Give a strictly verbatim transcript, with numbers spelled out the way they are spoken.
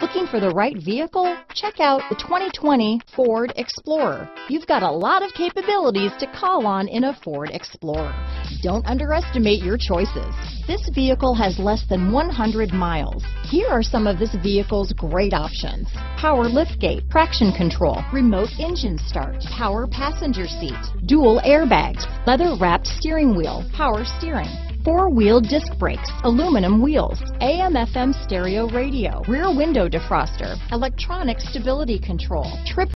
Looking for the right vehicle? Check out the twenty twenty Ford Explorer. You've got a lot of capabilities to call on in a Ford Explorer. Don't underestimate your choices. This vehicle has less than one hundred miles. Here are some of this vehicle's great options: power liftgate, traction control, remote engine start, power passenger seat, dual airbags, leather-wrapped steering wheel, power steering, four-wheel disc brakes, aluminum wheels, A M F M stereo radio, rear window defroster, electronic stability control, trip